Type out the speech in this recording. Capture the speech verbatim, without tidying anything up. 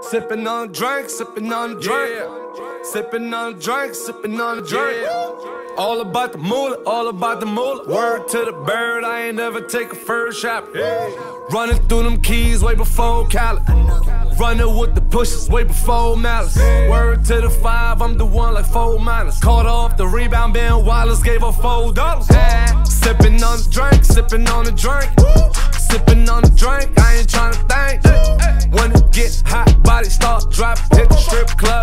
Sippin' on a drink, sippin' on a drink. Yeah. Sippin' on a drink, sippin' on a drink. Yeah. All about the moolah, all about the moolah. Word to the bird, I ain't never take a first shot. Yeah. Running through them keys way before Cali. Running with the pushes way before Malice. Yeah. Word to the five, I'm the one like four minus. Caught off the rebound, Ben Wallace gave her four dollars. Yeah. Sippin' on the drink, sippin' on the drink. Sippin' on the drink, I ain't tryna think. When it get hot, body start dropping, hit the strip club.